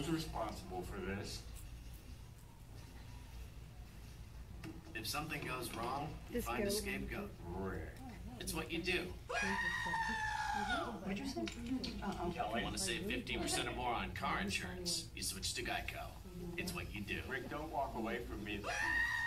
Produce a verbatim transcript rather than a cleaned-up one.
Who's responsible for this? If something goes wrong, you Just find go. a scapegoat. Rick. It's what you do. What'd you say? Uh-oh. You want to save fifteen percent or more on car insurance, you switch to Geico. It's what you do. Rick, don't walk away from me.